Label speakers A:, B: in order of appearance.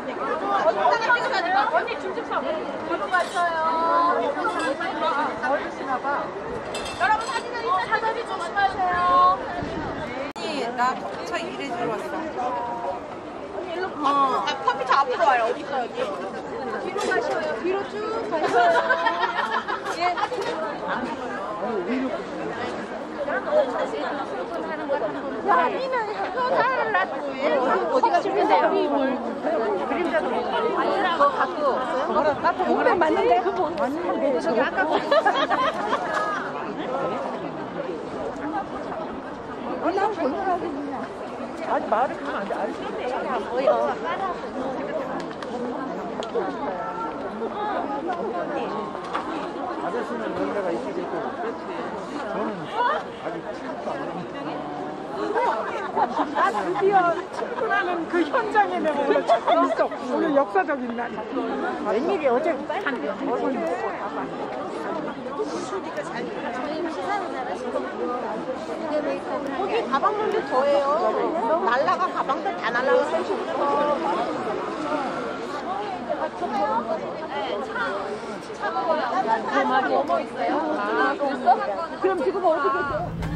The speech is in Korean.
A: 언니 중집 사. 뒤로 갔어요. 어디시나봐. 여러분 사진은 일단 사다리 조심하세요.
B: 언니 나 차 일해 주러 왔어.
A: 언니 일로 아, 컴퓨터 앞으로 와요. 어디 있어 여기? 뒤로 가셔요. 뒤로 쭉 가셔요. 예. 아니는 효과를 놔두고 어디 가시는데요? 그림자도 아니라고 갖고 나 보면 맞는데 맞는데 저기 아까 난 보느라고 그냥
C: 아니 말을 하면 안 돼. 아저씨
A: 안 보여.
C: 아저씨는 연세가 있게 되고 저는 아직 취업도 안 했는데.
D: 나 드디어 출근하는 그 현장에 내가 오늘 처음 있어. 오늘 역사적인 날이야.
A: 웬일이 어제 빨리 거기 가방들도 더해요. 날라가 가방들 다 날라가서 차가 넘어 있어요. 아, 그럼 지금 어디 계세요?